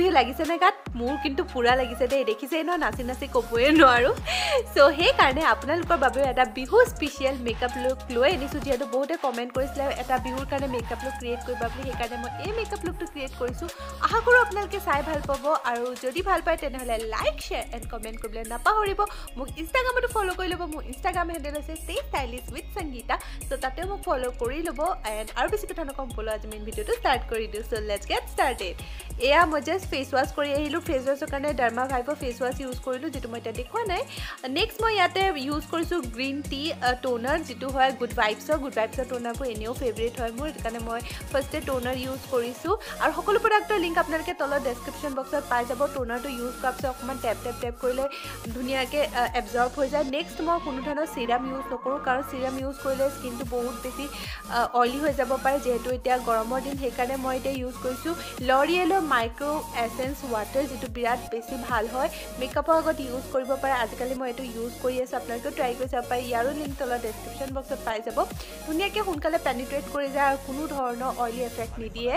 লাগিছে না গাত মোৰ কিন্তু পুৰা লাগিছে দে দেখিছে ন নাচি নাচি কবয়ে নোৱাৰো সো সেই কাৰণে আপোনালোকৰ বাবে এটা বিহু স্পেশাল মেকআপ লুক লৈ আনিছো যেহেতু বহুতে কমেন্ট কৰিছিলে এটা বিহুৰ কাৰণে মেকআপ লুক ক্ৰিয়েট কৰিবা বুলি সেই কাৰণে মই এই মেকআপ লুকটো ক্ৰিয়েট কৰিছো আশা কৰো আপোনালোকে চাই ভাল পাব আৰু যদি ভাল পায় তেনেহলে লাইক শেয়াৰ এণ্ড কমেন্ট কৰিবলৈ নাপাহৰিব মোক ইনষ্টাগ্ৰামতো ফলো কৰি ল'ব মোৰ ইনষ্টাগ্ৰাম হেণ্ডেল আছে Stay Stylish with Sangeeta so তাতেও মোক ফলো কৰি ল'ব এণ্ড আৰু বেছি কথা নকম বলো আজি মেইন ভিডিওটো ষ্টাৰ্ট কৰি দিও সো লেটস গেট স্টাৰ্টেড এয়া মই জাস্ট ফেস ওয়াশ কৰি আহিলো ফেস ওয়াশৰ কাৰণে ডাৰ্মা ভাইবো ফেস ওয়াশ ইউজ কৰিলো যেটো মই এটা দেখুৱা নাই নেক্সট মই ইয়াতে ইউজ কৰিছো গ্ৰীণ টি টোনাৰ যেটো হয় গুড ভাইবছৰ টোনাৰবোৰ এনেও ফেভাৰিট হয় মোৰ কাৰণে মই ফাৰ্স্টে টোনাৰ ইউজ কৰিছো আৰু সকলো প্ৰডাক্টৰ লিংক আপোনালোকে তলত ডেসক্ৰিপচন বক্সত পাই যাব টোনাৰটো ইউজ কৰাৰ পিছত অকমান টেপ কৰিলে ধুনিয়াকে এবজৰ্ব হৈ যায় নেক্সট মই কোনো ধৰণৰ সিৰাম ইউজ নকৰো কাৰণ সিৰাম ইউজ কৰিলে স্কিনটো বহুত বেছি অইলি হৈ যাব পাৰে যেহেতু এতিয়া গৰমৰ দিন সেই কাৰণে মই এটা ইউজ কৰিছো লৰিয়েলৰ মাইক্ৰো এসেন্স ওয়াটাৰ যেটো বিৰাট বেছি ভাল হয় মেকআপৰ আগত ইউজ কৰিব পাৰে আজিকালি মই এটো ইউজ কৰি আছো আপোনালোকে ট্ৰাই কৰি চাব পাৰে ইয়াৰো লিংক তলত ডেসক্ৰিপচন বক্সত পাই যাব ধুনিয়াকে সোনকালে পেনিট্ৰেট কৰি যায় আৰু কোনো ধৰণৰ অইলি এফেক্ট নিদিয়ে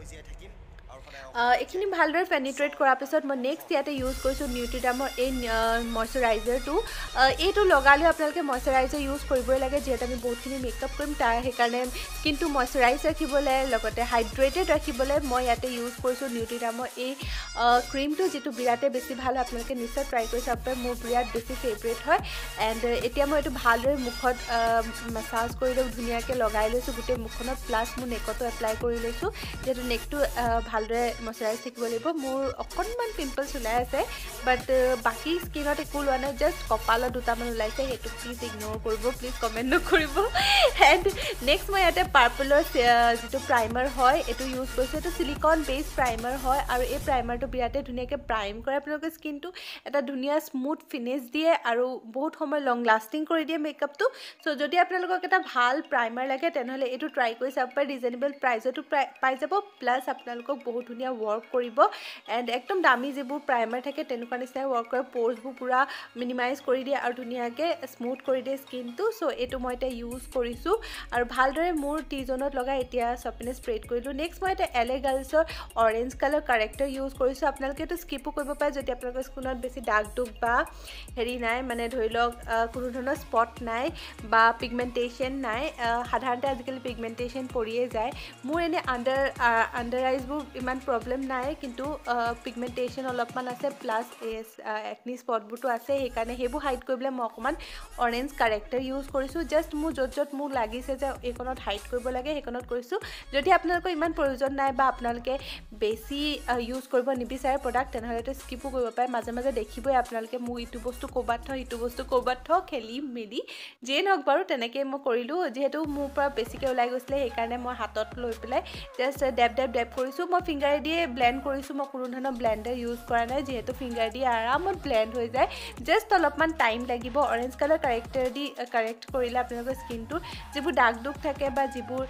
এখিনি ভালদৰে পেনিট্ৰেট কৰাৰ পিছত মই নেক্সট ইয়াতে ইউজ কৰিছো নিউট্ৰিডামৰ এই ময়শ্চাৰাইজাৰটো এইটো লগালে আপোনালোকে ময়শ্চাৰাইজাৰ ইউজ কৰিবই লাগে যেহেতু আমি বহুতখিনি মেকআপ কৰিম তাৰ সেইকাৰণে স্কিনটো ময়শ্চাৰাইজ ৰাখিবলৈ লগতে হাইড্ৰেটেড ৰাখিবলৈ মই ইয়াতে ইউজ কৰিছো নিউট্ৰিডামৰ এই ক্ৰীমটো যেটো বিৰাটে বেছি ভাল আপোনালোকে নিশ্চয় ট্ৰাই কৰি চাব পাৰে মোৰ বিৰাট বেছি ফেভাৰিট হয় এণ্ড এতিয়া মই এইটো ভালদৰে মুখত মাসাজ কৰি লৈ ধুনিয়াকে লগাই লৈছো গোটেই মুখখনত প্লাছ মোৰ নেকটো এপ্লাই কৰি লৈছো যেটো নেকটো ভালদৰে ময়শ্চাৰাইজ থাকিব লাগিব মোৰ অকনমান পিম্পলছ ওলাই আছে বাট বাকি স্কিনত একো লোৱা নাই জাস্ট কপালত দুটামান ওলাইছে হেতু প্লিজ ইগনোৰ কৰিব প্লিজ কমেন্ট নকৰিব এণ্ড নেক্সট মই ইয়াতে পাৰ্পলৰ যেটো প্ৰাইমাৰ হয় এটো ইউজ কৰিছো এটো সিলিকন বেস প্ৰাইমাৰ হয় আৰু এই প্ৰাইমাৰটো বিৰাটে ধুনিয়াকে প্ৰাইম কৰে আপোনালোকৰ স্কিনটো এটা ধুনিয়া স্মুথ ফিনিশ দিয়ে আৰু বহুত সময় লং লাস্টিং কৰি দিয়ে মেকআপটো সো যদি আপোনালোকক এটা ভাল প্ৰাইমাৰ লাগে তেনেহলে এটো ট্ৰাই কৰি চাব পাৰে ৰিজনেবল প্ৰাইসতো পাই যাব প্লাস আপোনালোকক বহুত ধুনিয়া work কৰিব এণ্ড একদম দামী যেবোৰ প্ৰাইমাৰ থাকে তেনেকুৱা নিচিনা work কৰে পোৰ্সবোৰ পুৰা মিনিমাইজ কৰি দিয়ে আৰু ধুনিয়াকে স্মুথ কৰি দিয়ে স্কিনটো সো এটো মই এটা ইউজ কৰিছো আৰু ভালদৰে মোৰ টি জোনত লগাই এতিয়া সপিনে স্প্ৰেড কৰিলো নেক্সট মই এটা LA গাৰ্লছৰ অৰেঞ্জ কালাৰ কাৰেক্টৰ ইউজ কৰিছো আপোনালোকে এটো স্কিপো কৰিব পাৰে যদি আপোনালোকৰ স্কিনত বেছি দাগ দুগ বা হেৰি নাই মানে ধৰি লওক কোনো ধৰণৰ স্পট নাই বা পিগমেন্টেশন নাই সাধাৰণতে আজিকালি পিগমেন্টেশন পৰিয়ে যায় মোৰ এনে আন্ডাৰ আইজবোৰ ইমান প্ৰবলেম নাই কিন্তু পিগমেন্টেশন অলপমান আছে প্লাস একনি স্পটবোৰটো আছে সেই কাৰণে হেবু হাইড কৰিবলৈ মই অকমান অৰেঞ্জ কাৰেক্টৰ ইউজ কৰিছো জাস্ট মোৰ যত মোক লাগিছে যে একনত হাইড কৰিব লাগে হেকনত কৰিছো যদি আপোনালোকৰ ইমান প্ৰয়োজন নাই বা আপোনালোকে বেছি ইউজ কৰিব নিবিচাৰে প্ৰডাক্ট তেনেহলে তো স্কিপো কৰিব পাৰে মাজে মাজে দেখিবই আপোনালোকে মোৰ ইটো বস্তু কোবাত থ ইটো বস্তু কোবাত থ খেলি মেলি যে নক বাৰু তেনেকে মই কৰিলো যেহেতু মোৰ পৰা বেছিকে ওলাই গৈছিলে সেই কাৰণে মই হাতত লৈ পেলাই জাস্ট ডেপ কৰিছো মই ফিংগাৰ দিয়ে ব্লেন্ড কৰিছো মই কোনো ধৰণৰ ব্লেন্ডাৰ ইউজ কৰা নাই যেহেতু ফিংগাৰ দিয়ে আৰামত ব্লেন্ড হৈ যায় জাস্ট অলপমান টাইম লাগিব অৰেঞ্জ কালাৰ কাৰেক্টৰ দি কাৰেক্ট কৰিলে আপোনালোকৰ স্কিনটো যিবোৰ দাগ দুগ থাকে বা যিবোৰ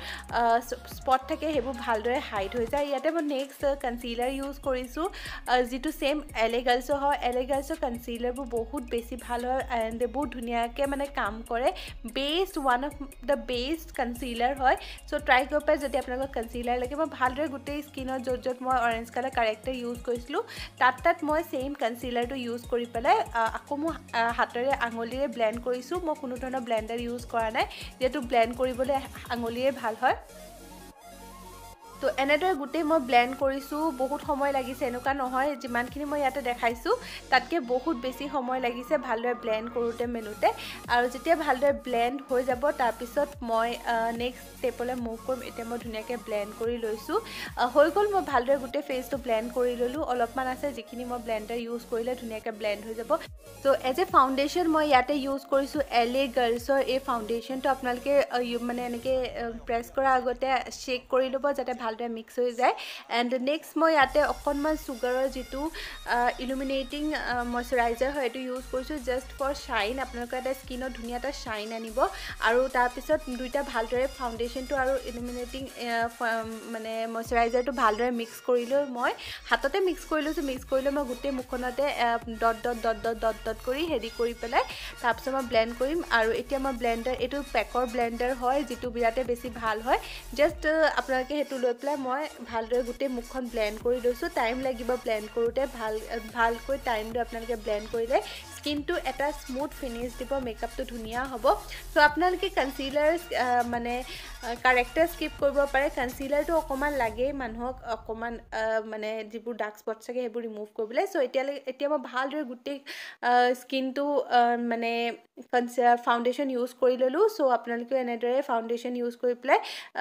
স্পট থাকে হেবু ভালদৰে হাইড হৈ যায় ইয়াতে মই নেক্সট কনসিলাৰ ইউজ কৰিছো যেটো সেম LA গাৰ্লছৰ হয় LA গাৰ্লছৰ কনসিলাৰবোৰ বহুত বেছি ভাল হয় এণ্ড বহুত ধুনিয়াকে মানে কাম কৰে best one of the best concealer হয় সো ট্ৰাই কৰিব পাৰে যদি আপোনালোকৰ কনসিলাৰ লাগে মই ভালদৰে গোটেই স্কিনত যত মই অৰেঞ্জ কালাৰ কাৰেক্টৰ ইউজ কৰিছিলো তাত মই সেম কনসিলাৰটো ইউজ কৰি পেলাই আকৌ মই হাতৰে আঙুলিৰে ব্লেন্ড কৰিছো মই কোনো ধৰণৰ ব্লেন্ডাৰ ইউজ কৰা নাই যেটো ব্লেন্ড কৰিবলৈ আঙুলিৰে ভাল হয় তো এনেদৰে গুটেই মই ব্লেন্ড কৰিছো বহুত সময় লাগিছে এনেকা নহয় যিমানখিনি মই ইয়াতে দেখাইছো তাতকে বহুত বেছি সময় লাগিছে ভালদৰে ব্লেন্ড কৰোতে মেনুতে আৰু যেতিয়া ভালদৰে ব্লেন্ড হৈ যাব তাৰ পিছত মই নেক্সট স্টেপলৈ মুভ কৰিম এতিয়া মই ধুনিয়াকে ব্লেন্ড কৰি লৈছো হৈ গল মই ভালদৰে গুটেই ফেসটো ব্লেন্ড কৰি ললো অলপমান আছে যিখিনি মই ব্লেন্ডাৰ ইউজ কৰিলে ধুনিয়াকে ব্লেন্ড হৈ যাব সো এজ এ ফাউন্ডেশন মই ইয়াতে ইউজ কৰিছো LA গাৰ্লছৰ এই ফাউন্ডেশনটো আপোনালোকে মানে এনেকে প্ৰেছ কৰা আগতে শেক কৰি লব যাতে ভালদৰে মিক্স হৈ যায় এণ্ড নেক্সট মই ইয়াতে অকনমান সুগাৰৰ যেটো ইলুমিনেটিং ময়শ্চাৰাইজাৰ হয় এটো ইউজ কৰিছো জাস্ট ফৰ শাইন আপোনালোকৰ এটা স্কিনত ধুনিয়া এটা শাইন আনিব আৰু তাৰ পিছত দুইটা ভালদৰে ফাউন্ডেশনটো আৰু ইলুমিনেটিং মানে ময়শ্চাৰাইজাৰটো ভালদৰে মিক্স কৰি লৈ মই হাততে মিক্স কৰি লৈছো মিক্স কৰিলে মই গোটেই মুখনতে ডট কৰি হেডি কৰি পেলাই তাৰ পিছত মই ব্লেন্ড কৰিম আৰু এতিয়া মই ব্লেন্ডাৰ এটো পেকৰ ব্লেন্ডাৰ হয় যেটো বিৰাটে বেছি ভাল হয় জাস্ট আপোনালোকে হেতু লৈ পেলাই মই ভালদৰে গোটেই মুখখন ব্লেন্ড কৰি লৈছোঁ টাইম লাগিব ব্লেন্ড কৰোঁতে ভালকৈ টাইম লৈ আপোনালোকে ব্লেন্ড কৰিলে স্কিনটো এটা স্মুথ ফিনিছ দিব মেকআপটো ধুনীয়া হ'ব সো আপোনালোকে কনসিলাৰ মানে কাৰেক্টাৰ স্কিপ কৰিব পাৰে কনসিলাৰটো অকমান লাগে মানুহক অকমান মানে যিবোৰ ডাৰ্ক স্পট থাকে সেইবোৰ ৰিমুভ কৰিবলৈ সো এতিয়া মই ভালদৰে গোটেই স্কিনটো মানে ফাউণ্ডেশ্যন ইউজ কৰি ললোঁ সো আপোনালোকে এনেদৰে ফাউণ্ডেশ্যন ইউজ কৰি পেলাই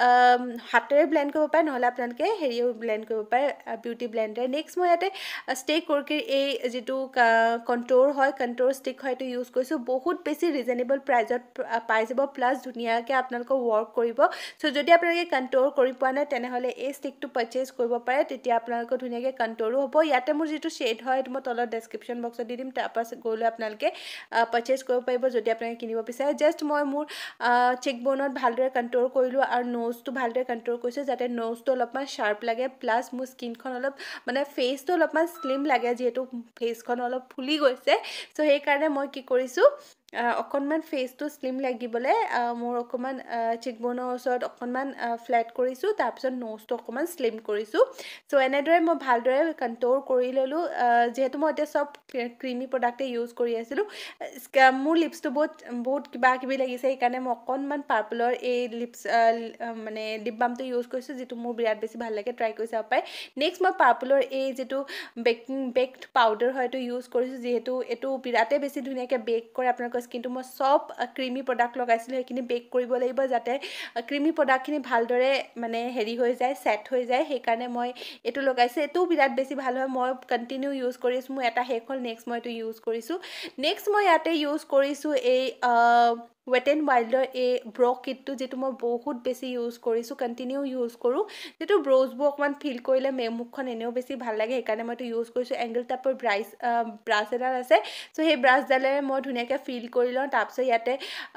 হাতেৰে ব্লেন্ড কৰিব পাৰে নহ'লে আপোনালোকে হেৰিও ব্লেন্ড কৰিব পাৰে বিউটি ব্লেন্ডাৰ নেক্সট মই ইয়াতে ষ্টে কৰ্কিৰ এই যিটো কণ্ট'ৰ হয় কণ্ট'ৰ ষ্টিক হয় এইটো ইউজ কৰিছোঁ বহুত বেছি ৰিজনেবল প্ৰাইজত পাই যাব প্লাছ ধুনীয়াকৈ আপোনালোকক ৱৰ্ক কৰিব সো যদি আপোনালোকে কণ্ট'ৰ কৰি পোৱা নাই তেনেহ'লে এই ষ্টিকটো পাৰচেজ কৰিব পাৰে তেতিয়া আপোনালোকৰ ধুনীয়াকৈ কণ্ট'ৰো হ'ব ইয়াতে মোৰ যিটো শ্বেড হয় এইটো মই তলত ডেছক্ৰিপশ্যন বক্সত দি দিম তাৰপৰা গৈ লৈ আপোনালোকে পাৰচেজ কৰিব পাৰিব যদি আপোনালোকে কিনিব বিচাৰে জাষ্ট মই মোৰ চেকবনত ভালদৰে কণ্ট'ৰ কৰিলোঁ আৰু নোজটো ভালদৰে কণ্ট'ৰ কৰিছোঁ যাতে নোজটো অলপমান শ্বাৰ্প লাগে প্লাছ মোৰ স্কিনখন অলপ মানে ফেচটো অলপমান স্লিম লাগে যিহেতু ফেচখন অলপ ফুলি গৈছে সো সেইকাৰণে মই কি কৰিছোঁ অকণমান ফেচটো স্লিম লাগিবলৈ মোৰ অকণমান চেকবনৰ ওচৰত অকণমান ফ্লেট কৰিছোঁ তাৰপিছত নোজটো অকণমান স্লিম কৰিছোঁ সো এনেদৰে মই ভালদৰে কণ্ট'ৰ কৰি ল'লোঁ যিহেতু মই এতিয়া চব ক্ৰিমি প্ৰডাক্টে ইউজ কৰি আছিলোঁ মোৰ লিপছটো বহুত কিবা কিবি লাগিছে সেইকাৰণে মই অকণমান পাৰ্পলৰ এই লিপছ মানে লিপ বামটো ইউজ কৰিছোঁ যিটো মোৰ বিৰাট বেছি ভাল লাগে ট্ৰাই কৰি চাব পাৰে নেক্সট মই পাৰ্পলৰ এই যিটো বেকড পাউডাৰ হয় এইটো ইউজ কৰিছোঁ যিহেতু এইটো বিৰাটেই বেছি ধুনীয়াকৈ বেক কৰে আপোনালোকৰ স্কিনটো মই চব ক্ৰিমি প্ৰডাক্ট লগাইছিলোঁ সেইখিনি বেক কৰিব লাগিব যাতে ক্ৰিমি প্ৰডাক্টখিনি ভালদৰে মানে হেৰি হৈ যায় ছেট হৈ যায় সেইকাৰণে মই এইটো লগাইছোঁ এইটোও বিৰাট বেছি ভাল হয় মই কণ্টিনিউ ইউজ কৰি আছোঁ মোৰ এটা শেষ হ'ল নেক্সট মই এইটো ইউজ কৰিছোঁ নেক্সট মই ইয়াতে ইউজ কৰিছোঁ এই ৱেট এণ্ড ৱাইল্ডৰ এই ব্ৰ' কিটটো যিটো মই বহুত বেছি ইউজ কৰিছোঁ কণ্টিনিউ ইউজ কৰোঁ যিটো ব্ৰ'জবোৰ অকণমান ফিল কৰিলে মুখখন এনেও বেছি ভাল লাগে সেইকাৰণে মই এইটো ইউজ কৰিছোঁ এংগল টাইপৰ ব্ৰাছ এডাল আছে চ' সেই ব্ৰাছডালেৰে মই ধুনীয়াকৈ ফিল কৰি লওঁ তাৰপিছত ইয়াতে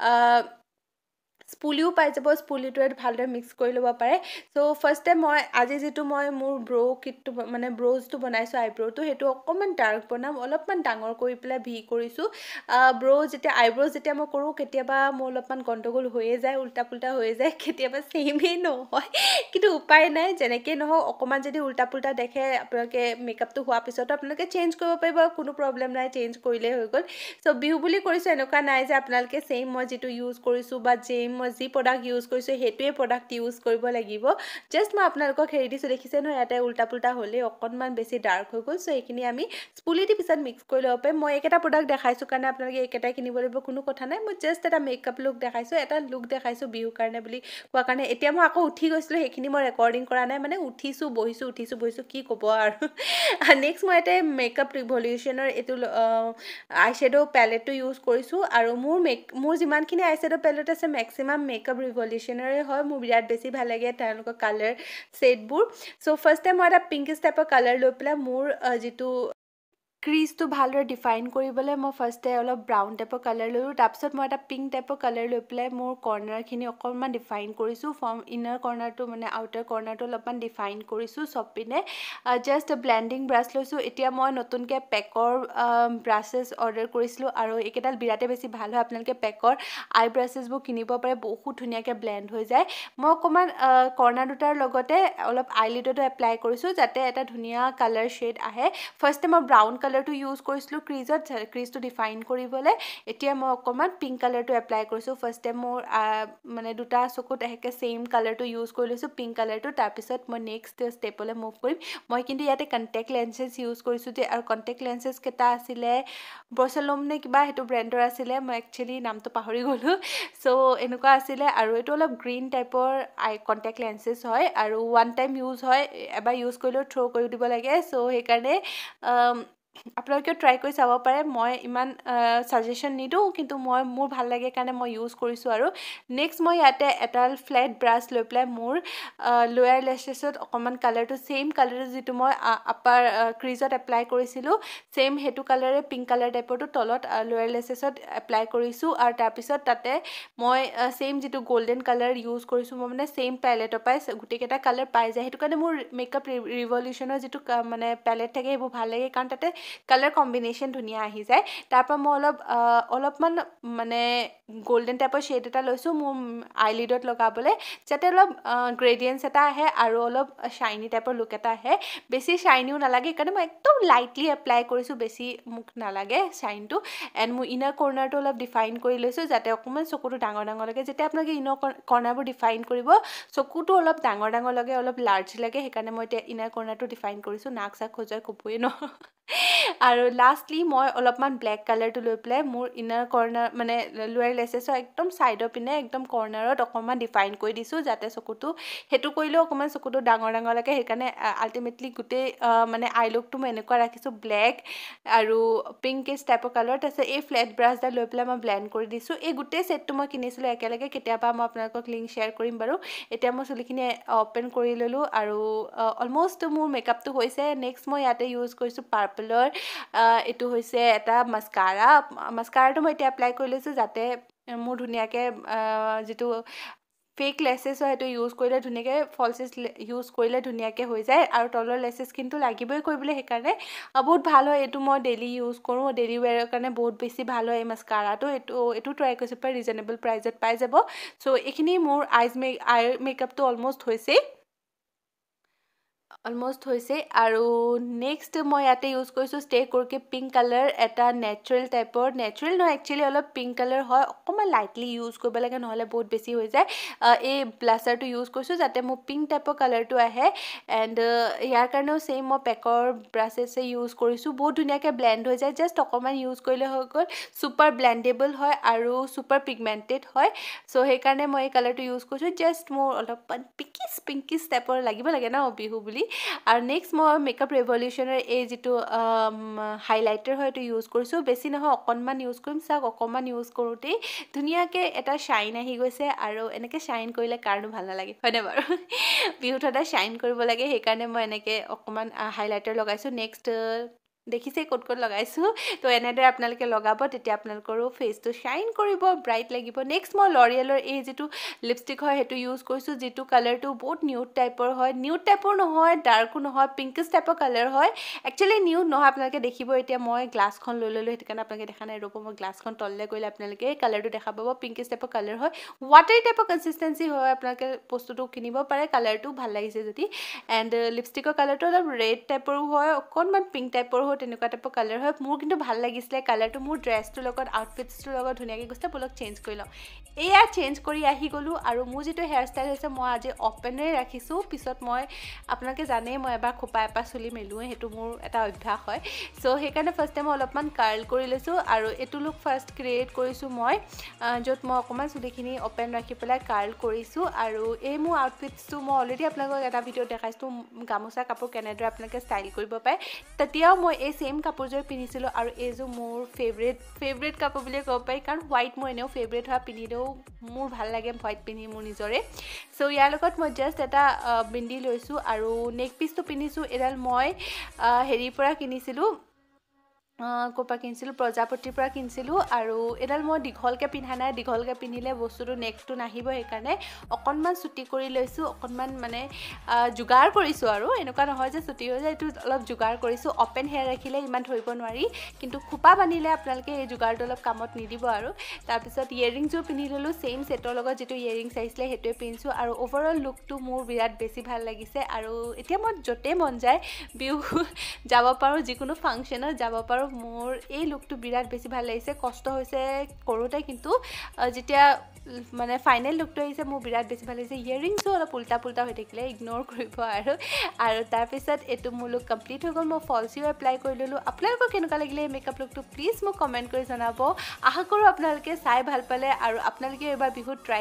স্পুলিও পাই যাব স্পুলিটোৱে ভালদৰে মিক্স কৰি ল'ব পাৰে চ' ফাৰ্ষ্টে মই আজি যিটো মই মোৰ কিটটো মানে ব্ৰ'জটো বনাইছোঁ আইব্ৰ'টো সেইটো অকণমান ডাৰ্ক বনাম অলপমান ডাঙৰ কৰি পেলাই ভি কৰিছোঁ আইব্ৰ'জ যেতিয়া মই কৰোঁ কেতিয়াবা মোৰ অলপমান গণ্ডগোল হৈয়ে যায় উল্টা পুল্টা হৈয়ে যায় কেতিয়াবা ছেইমেই নহয় কিন্তু উপায় নাই যেনেকৈ নহওক অকণমান যদি উল্টা পুল্টা দেখে আপোনালোকে মেকআপটো হোৱাৰ পিছতো আপোনালোকে চেঞ্জ কৰিব পাৰিব কোনো প্ৰব্লেম নাই চেঞ্জ কৰিলেই হৈ গ'ল চ' বিহু বুলি কৰিছোঁ এনেকুৱা নাই যে আপোনালোকে ছেইম মই যিটো ইউজ কৰিছোঁ বা মই যি প্ৰডাক্ট ইউজ কৰিছোঁ সেইটোৱে প্ৰডাক্ট ইউজ কৰিব লাগিব জাষ্ট মই আপোনালোকক হেৰি দিছোঁ দেখিছে নহয় ইয়াতে উল্টা পুল্টা হ'লেই অকণমান বেছি ডাৰ্ক হৈ গ'ল চ' এইখিনি আমি স্পুলি দি পিছত মিক্স কৰি ল'ব পাৰিম মই এইকেইটা প্ৰডাক্ট দেখাইছোঁ কাৰণে আপোনালোকে এইকেইটাই কিনিব লাগিব কোনো কথা নাই মই জাষ্ট এটা মেকআপ লুক দেখাইছোঁ এটা লুক দেখাইছোঁ বিহুৰ কাৰণে বুলি কোৱা কাৰণে এতিয়া মই আকৌ উঠি গৈছিলোঁ সেইখিনি মই ৰেকৰ্ডিং কৰা নাই মানে উঠিছোঁ বহিছোঁ কি ক'ব আৰু নেক্সট মই ইয়াতে মেকআপ ৰিভলিউশ্যনৰ এইটো আই শ্বেডো পেলেটটো ইউজ কৰিছোঁ আৰু মোৰ যিমানখিনি আই শ্বেডো পেলেট আছে মেক্সিমাম মেকআপ ৰিভলিউশ্যনৰে হয় মোৰ বিৰাট বেছি ভাল লাগে তেওঁলোকৰ কালাৰ ছেটবোৰ চ' ফাৰ্ষ্টে মই এটা পিংকিছ টাইপৰ কালাৰ লৈ পেলাই মোৰ যিটো ক্ৰিজটো ভালদৰে ডিফাইন কৰিবলৈ মই ফাৰ্ষ্টে অলপ ব্ৰাউন টাইপৰ কালাৰ ল'লোঁ তাৰপিছত মই এটা পিংক টাইপৰ কালাৰ লৈ পেলাই মোৰ কৰ্নাৰখিনি অকণমান ডিফাইন কৰিছোঁ ইনাৰ কৰ্নাৰটো মানে আউটাৰ কৰ্নাৰটো অলপমান ডিফাইন কৰিছোঁ চব পিনে জাষ্ট ব্লেণ্ডিং ব্ৰাছ লৈছোঁ এতিয়া মই নতুনকৈ পেকৰ ব্ৰাছেছ অৰ্ডাৰ কৰিছিলোঁ আৰু এইকেইডাল বিৰাটেই বেছি ভাল হয় আপোনালোকে পেকৰ আই ব্ৰাছেছবোৰ কিনিব পাৰে বহুত ধুনীয়াকৈ ব্লেণ্ড হৈ যায় মই অকণমান কৰ্নাৰ দুটাৰ লগতে অলপ আইলিডতো এপ্লাই কৰিছোঁ যাতে এটা ধুনীয়া কালাৰ শ্বেড আহে ফাৰ্ষ্টে মই ব্ৰাউন কালাৰটো ইউজ কৰিছিলোঁ ক্ৰিজটো ডিফাইন কৰিবলৈ এতিয়া মই অকণমান পিংক কালাৰটো এপ্লাই কৰিছোঁ ফাৰ্ষ্টে মোৰ মানে দুটা চকুত একে ছেইম কালাৰটো ইউজ কৰি লৈছোঁ পিংক কালাৰটো তাৰপিছত মই নেক্সট ষ্টেপলৈ মুভ কৰিম মই কিন্তু ইয়াতে কণ্টেক্ট লেন্সেছ ইউজ কৰিছোঁ যে আৰু কণ্টেক্ট লেন্সেছ কেইটা আছিলে ব্ৰচেলম নে কিবা সেইটো ব্ৰেণ্ডৰ আছিলে মই একচুৱেলি নামটো পাহৰি গ'লোঁ চ' এনেকুৱা আছিলে আৰু এইটো অলপ গ্ৰীণ টাইপৰ কণ্টেক্ট লেন্সেছ হয় আৰু ওৱান টাইম ইউজ হয় এবাৰ ইউজ কৰিলেও থ্ৰ' কৰি দিব লাগে চ' সেইকাৰণে আপোনালোকে ট্ৰাই কৰি চাব পাৰে মই ইমান ছাজেশ্যন নিদিওঁ কিন্তু মোৰ ভাল লাগে কাৰণে মই ইউজ কৰিছোঁ আৰু নেক্সট মই ইয়াতে এডাল ফ্লেট ব্ৰাছ লৈ পেলাই মোৰ লোৱাৰ লেছেছত অকণমান কালাৰটো ছেইম কালাৰটো যিটো মই আপাৰ ক্ৰিজত এপ্লাই কৰিছিলোঁ ছেইম সেইটো কালাৰে পিংক কালাৰ টাইপৰটো তলত লোৱাৰ লেছেছত এপ্লাই কৰিছোঁ আৰু তাৰপিছত তাতে মই ছেইম যিটো গল্ডেন কালাৰ ইউজ কৰিছোঁ মই মানে ছেইম পেলেটৰ পৰাই গোটেইকেইটা কালাৰ পাই যায় সেইটো কাৰণে মোৰ মেকআপ ৰিভলিউশ্যনৰ যিটো মানে পেলেট থাকে সেইবোৰ ভাল লাগে কাৰণ তাতে কালাৰ কম্বিনেশ্যন ধুনীয়া আহি যায় তাৰপৰা মই অলপমান মানে গোল্ডেন টাইপৰ শ্বেড এটা লৈছোঁ মোৰ আইলিডত লগাবলৈ যাতে অলপ গ্ৰেডিয়েন্স এটা আহে আৰু অলপ শাইনি টাইপৰ লুক এটা আহে বেছি শাইনিও নালাগে সেইকাৰণে মই একদম লাইটলি এপ্লাই কৰিছোঁ বেছি মোক নালাগে শাইনটো এণ্ড মোৰ ইনাৰ কৰ্নাৰটো অলপ ডিফাইন কৰি লৈছোঁ যাতে অকণমান চকুটো ডাঙৰ লাগে যেতিয়া আপোনালোকে ইনাৰ কৰ্নাৰবোৰ ডিফাইন কৰিব চকুটো অলপ ডাঙৰ লাগে অলপ লাৰ্জ লাগে সেইকাৰণে মই এতিয়া ইনাৰ কৰ্নাৰটো ডিফাইন কৰিছোঁ নাক চাক খজুৱাই ক'বই ন আৰু লাষ্টলি মই অলপমান ব্লেক কালাৰটো লৈ পেলাই মোৰ ইনাৰ কৰ্নাৰ মানে লোৱাৰ লেচেছৰ একদম ছাইডৰ পিনে একদম কৰ্নাৰত অকণমান ডিফাইন কৰি দিছোঁ যাতে চকুটো সেইটো কৰিলেও অকণমান চকুটো ডাঙৰ লাগে সেইকাৰণে আল্টিমেটলি গোটেই মানে আই লুকটো মই এনেকুৱা ৰাখিছোঁ ব্লেক আৰু পিংকিছ টাইপৰ কালাৰ তাৰপিছত এই ফ্লেট ব্ৰাছডাল লৈ পেলাই মই ব্লেণ্ড কৰি দিছোঁ এই গোটেই ছেটটো মই কিনিছিলোঁ একেলগে কেতিয়াবা মই আপোনালোকক লিংক শ্বেয়াৰ কৰিম বাৰু এতিয়া মই চুলিখিনি অ'পেন কৰি ল'লোঁ আৰু অলম'ষ্ট মোৰ মেকআপটো হৈছে নেক্সট মই ইয়াতে ইউজ কৰিছোঁ পাৰ্পলৰ এইটো হৈছে এটা মাস্কাৰাটো মই এতিয়া এপ্লাই কৰি লৈছোঁ যাতে মোৰ ধুনীয়াকৈ যিটো ফেক লেচেছ হয় সেইটো ইউজ কৰিলে ধুনীয়াকৈ ফলচেছ ইউজ কৰিলে ধুনীয়াকৈ হৈ যায় আৰু তলৰ লেচেছ কিন্তু লাগিবই কৰিবলৈ সেইকাৰণে বহুত ভাল হয় এইটো মই ডেইলি ইউজ কৰোঁ ডেইলি ৱেৰৰ কাৰণে বহুত বেছি ভাল হয় এই মাস্কাৰাটো এইটো ট্ৰাই কৰিছোঁ প্ৰায় ৰিজনেবল প্ৰাইজত পাই যাব চ' এইখিনি মোৰ আইৰ মেকআপটো অলম'ষ্ট হৈছে আৰু নেক্সট মই ইয়াতে ইউজ কৰিছোঁ ষ্টে কৰকে পিংক কালাৰ এটা নেচাৰেল নহয় একচুৱেলি অলপ পিংক কালাৰ হয় অকণমান লাইটলি ইউজ কৰিব লাগে নহ'লে বহুত বেছি হৈ যায় এই ব্লাছাৰটো ইউজ কৰিছোঁ যাতে মোৰ পিংক টাইপৰ কালাৰটো আহে এণ্ড ইয়াৰ কাৰণেও ছেইম মই পেকৰ ব্ৰাছেছে ইউজ কৰিছোঁ বহুত ধুনীয়াকৈ ব্লেণ্ড হৈ যায় জাষ্ট অকণমান ইউজ কৰিলে হৈ গ'ল ছুপাৰ ব্লেণ্ডেবল হয় আৰু ছুপাৰ পিগমেণ্টেড হয় চ' সেইকাৰণে মই এই কালাৰটো ইউজ কৰিছোঁ জাষ্ট মোৰ অলপমান পিংকিছ টাইপৰ লাগিব লাগে ন বিহু বুলি আৰু নেক্সট মই মেকআপ ৰেভলিউশ্যনৰ এই যিটো হাইলাইটাৰ হয় এইটো ইউজ কৰিছোঁ বেছি নহয় অকণমান ইউজ কৰিম চাওক অকণমান ইউজ কৰোঁতেই ধুনীয়াকৈ এটা শ্বাইন আহি গৈছে আৰু এনেকৈ শ্বাইন কৰিলে কাৰণো ভাল নালাগে হয়নে বাৰু বিহুত সদায় শ্বাইন কৰিব লাগে সেইকাৰণে মই এনেকৈ অকণমান হাইলাইটাৰ লগাইছোঁ নেক্সট দেখিছে ক'ত লগাইছোঁ তো এনেদৰে আপোনালোকে লগাব তেতিয়া আপোনালোকৰো ফেচটো শ্বাইন কৰিব ব্ৰাইট লাগিব নেক্সট মই লৰিয়েলৰ এই যিটো লিপষ্টিক হয় সেইটো ইউজ কৰিছোঁ যিটো কালাৰটো বহুত নিউড টাইপৰ নহয় ডাৰ্কো নহয় পিংকিছ টাইপৰ কালাৰ হয় একচুৱেলি নিউড নহয় আপোনালোকে দেখিব এতিয়া মই গ্লাছখন লৈ ল'লোঁ সেইটো কাৰণে আপোনালোকে দেখা নাই ৰ'ব মই গ্লাছখন তললৈ কৰিলে আপোনালোকে কালাৰটো দেখা পাব পিংকিছ টাইপৰ কালাৰ হয় ৱাটাৰী টাইপৰ কনচিষ্টেঞ্চি হয় আপোনালোকে বস্তুটো কিনিব পাৰে কালাৰটো ভাল লাগিছে যদি এণ্ড লিপষ্টিকৰ কালাৰটো অলপ ৰেড টাইপৰো হয় অকণমান পিংক টাইপৰো তেনেকুৱা টাইপৰ কালাৰ হয় মোৰ কিন্তু ভাল লাগিছিলে কালাৰটো মোৰ ড্ৰেছটোৰ লগত আউটফিটছটোৰ লগত ধুনীয়াকৈ গৈছে বলক চেঞ্জ কৰি লওঁ এয়া চেঞ্জ কৰি আহি গ'লোঁ আৰু মোৰ যিটো হেয়াৰ ষ্টাইল হৈছে মই আজি অপেনে ৰাখিছোঁ পিছত মই আপোনালোকে জানেই মই এবাৰ খোপা এপাহ চুলি মেলোঁৱে সেইটো মোৰ এটা অভ্যাস হয় চ' সেইকাৰণে ফাৰ্ষ্টে মই অলপমান কাৰ্ল কৰি লৈছোঁ আৰু এইটো লুক ফাৰ্ষ্ট ক্ৰিয়েট কৰিছোঁ মই য'ত মই অকণমান চুলিখিনি অপেন ৰাখি পেলাই কাৰ্ল কৰিছোঁ আৰু এই মোৰ আউটফিটছটো মই অলৰেডি আপোনালোকক এটা ভিডিঅ'ত দেখাইছোঁ গামোচা কাপোৰ কেনেদৰে আপোনালোকে ষ্টাইল কৰিব পাৰে তেতিয়াও মই এই ছেইম কাপোৰযোৰ পিন্ধিছিলোঁ আৰু এইযোৰ মোৰ ফেভৰেট কাপোৰ বুলিয়ে ক'ব পাৰি কাৰণ হোৱাইট মোৰ এনেও ফেভৰেট হয় পিন্ধিলেও মোৰ ভাল লাগে হোৱাইট পিন্ধি মোৰ নিজৰে চ' ইয়াৰ লগত মই জাষ্ট এটা বিন্দি লৈছোঁ আৰু নেক পিচটো পিন্ধিছোঁ এডাল মই হেৰিৰ পৰা কিনিছিলোঁ ক'ৰ পৰা কিনিছিলোঁ প্ৰজাপতিৰ পৰা কিনিছিলোঁ আৰু এডাল মই দীঘলকৈ পিন্ধা নাই দীঘলকৈ পিন্ধিলে বস্তুটো নেকটো নাহিব সেইকাৰণে অকণমান চুটি কৰি লৈছোঁ অকণমান মানে যোগাৰ কৰিছোঁ আৰু এনেকুৱা নহয় যে চুটি হৈ যায় এইটো অলপ যোগাৰ কৰিছোঁ অপেন হেয়াৰ ৰাখিলে ইমান ধৰিব নোৱাৰি কিন্তু খোপা বান্ধিলে আপোনালোকে এই যোগাৰটো অলপ কামত নিদিব আৰু তাৰপিছত ইয়েৰিংছযোৰ পিন্ধি ল'লোঁ ছেইম ছেটৰ লগত যিটো ইয়েৰিংছ আহিছিলে সেইটোৱে পিন্ধিছোঁ আৰু অভাৰঅল লুকটো মোৰ বিৰাট বেছি ভাল লাগিছে আৰু এতিয়া মই য'তেই মন যায় বিহু যাব পাৰোঁ যিকোনো ফাংচনত যাব পাৰোঁ মোৰ এই লুকটো বিৰাট বেছি ভাল লাগিছে কষ্ট হৈছে কৰোঁতে কিন্তু যেতিয়া মানে ফাইনেল লুকটো আহিছে মোৰ বিৰাট বেছি ভাল লাগিছে ইয়েৰিংছো অলপ উল্টা পুল্টা হৈ থাকিলে ইগন'ৰ কৰিব আৰু তাৰপিছত এইটো মোৰ লুক কমপ্লিট হৈ গ'ল মই ফলচিও এপ্লাই কৰি ল'লোঁ আপোনালোকৰ কেনেকুৱা লাগিলে এই মেকআপ লুকটো প্লিজ মোক কমেণ্ট কৰি জনাব আশা কৰোঁ আপোনালোকে চাই ভাল পালে আৰু আপোনালোকে এবাৰ বিহুত ট্ৰাই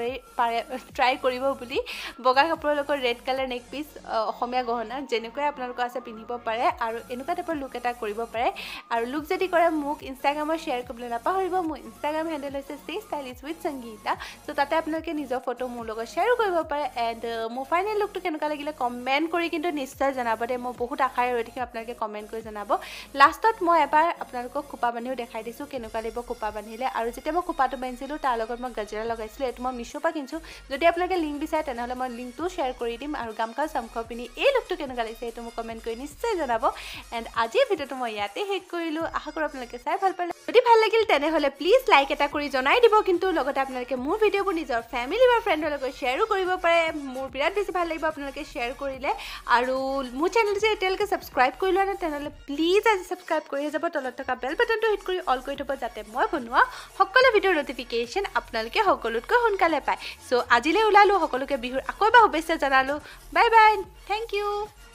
কৰিব বুলি বগা কাপোৰৰ লগত red colour neck piece Assamese গহনা যেনেকুৱাই আপোনালোকৰ আছে পিন্ধিব পাৰে আৰু এনেকুৱা টাইপৰ লুক এটা কৰিব পাৰে আৰু লুক যদি কৰে মোক ইনষ্টাগ্ৰামত শ্বেয়াৰ কৰিবলৈ নাপাহৰিব মোৰ ইনষ্টাগ্ৰাম হেণ্ডেল হৈছে ষ্টে ষ্টাইলিছ উইথ সংগীতা তিনিটা চ' তাতে আপোনালোকে নিজৰ ফটো মোৰ লগত শ্বেয়াৰো কৰিব পাৰে এণ্ড মোৰ ফাইনেল লুকটো কেনেকুৱা লাগিলে কমেণ্ট কৰি কিন্তু নিশ্চয় জনাব দেই মই বহুত আশাৰে ৰৈ থাকিম আপোনালোকে কমেণ্ট কৰি জনাব লাষ্টত মই এবাৰ আপোনালোকক খোপা বান্ধিও দেখাই দিছোঁ কেনেকুৱা লাগিব খোপা বান্ধিলে আৰু যেতিয়া মই খোপাটো বান্ধিছিলোঁ তাৰ লগত মই গজৰা লগাইছিলোঁ এইটো মই মিছোৰ পৰা কিনিছোঁ যদি আপোনালোকে লিংক বিচাৰে তেনেহ'লে মই লিংকটো শ্বেয়াৰ কৰি দিম আৰু গামখাৰু চামখাৰু পিনি এই লুকটো কেনেকুৱা লাগিছে সেইটো মোক কমেণ্ট কৰি নিশ্চয় জনাব এণ্ড আজিৰ ভিডিঅ'টো মই ইয়াতে শেষ কৰিলোঁ আশা কৰোঁ আপোনালোকে চাই ভাল পালে যদি ভাল লাগিল তেনেহ'লে প্লিজ লাইক এটা কৰি জনাই দিব কিন্তু লগতে আপোনালোকে মোৰ ভিডিঅ'বোৰ নিজৰ ফেমিলি বা ফ্ৰেণ্ডৰ লগত শ্বেয়াৰো কৰিব পাৰে মোৰ বিৰাট বেছি ভাল লাগিব আপোনালোকে শ্বেয়াৰ কৰিলে আৰু মোৰ চেনেলটো যদি এতিয়ালৈকে ছাবস্ক্ৰাইব কৰি লোৱা নাই তেনেহ'লে প্লিজ আজি ছাবস্ক্ৰাইব কৰি যাব তলত থকা বেল বাটনটো হিট কৰি অল কৰি থ'ব যাতে মই বনোৱা সকলো ভিডিঅ'ৰ নটিফিকেশ্যন আপোনালোকে সকলোতকৈ সোনকালে পায় চ' আজিলৈ ওলালোঁ সকলোকে বিহুৰ আকৌ এবাৰ শুভেচ্ছা জনালোঁ বাই বাই থেংক ইউ